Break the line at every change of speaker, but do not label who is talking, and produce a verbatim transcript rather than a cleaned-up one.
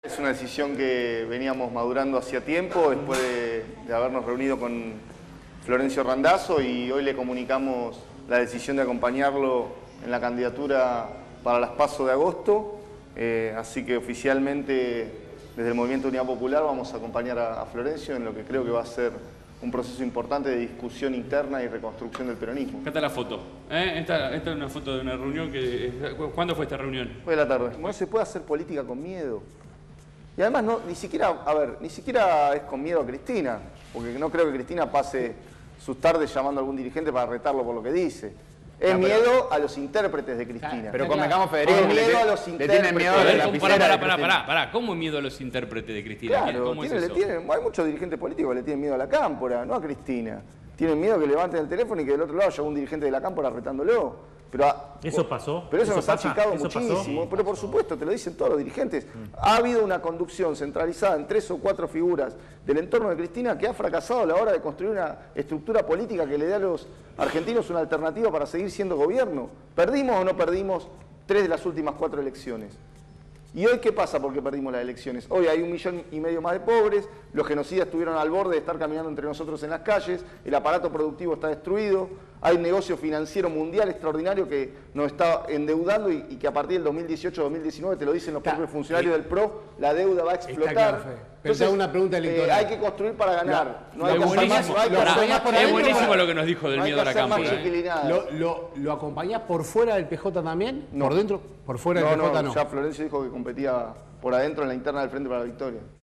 Es una decisión que veníamos madurando hacía tiempo, después de, de habernos reunido con Florencio Randazzo, y hoy le comunicamos la decisión de acompañarlo en la candidatura para las PASO de agosto. Eh, así que oficialmente desde el Movimiento Unidad Popular vamos a acompañar a, a Florencio en lo que creo que va a ser un proceso importante de discusión interna y reconstrucción del peronismo.
Acá está la foto. ¿eh? Esta, esta es una foto de una reunión que... ¿Cuándo fue esta reunión?
Hoy de la tarde. No se puede hacer política con miedo. Y además no, ni siquiera, a ver, ni siquiera es con miedo a Cristina, porque no creo que Cristina pase sus tardes llamando a algún dirigente para retarlo por lo que dice. Es no, pero, miedo a los intérpretes de Cristina.
Pero convengamos, Federico,
es miedo a los intérpretes.
Le tienen miedo a la lapicera
pará,
de
pará, pará, pará. ¿Cómo miedo a los intérpretes de Cristina?
Claro,
¿Cómo
tiene,
es
le
eso?
tienen, hay muchos dirigentes políticos que le tienen miedo a la cámpora, no a Cristina. Tienen miedo que levanten el teléfono y que del otro lado haya un dirigente de la cámpora retándolo. Pero a,
¿Eso pasó?
Pero eso,
¿Eso
nos ha
pasa?
achicado
¿Eso
muchísimo.
pasó?
Pero por supuesto, te lo dicen todos los dirigentes. Mm. Ha habido una conducción centralizada en tres o cuatro figuras del entorno de Cristina que ha fracasado a la hora de construir una estructura política que le dé a los argentinos una alternativa para seguir siendo gobierno. ¿Perdimos o no perdimos tres de las últimas cuatro elecciones? ¿Y hoy qué pasa porque perdimos las elecciones? Hoy hay un millón y medio más de pobres, los genocidas estuvieron al borde de estar caminando entre nosotros en las calles, el aparato productivo está destruido, hay un negocio financiero mundial extraordinario que nos está endeudando y, y que a partir del dos mil dieciocho dos mil diecinueve, te lo dicen los
está,
propios funcionarios eh, del P R O, la deuda va a explotar.
Claro, pero Entonces, una pregunta electoral.
Eh, hay que construir para ganar.
No, no hay es buenísimo, más, no hay que para, más es buenísimo para, lo que nos dijo del no miedo a la cámpora.
¿eh?
¿Lo, lo, ¿Lo acompañás por fuera del P J también?
No.
¿Por dentro? ¿Por fuera
no,
del P J
no?
no?
Ya Florencio dijo que competía por adentro en la interna del Frente para la Victoria.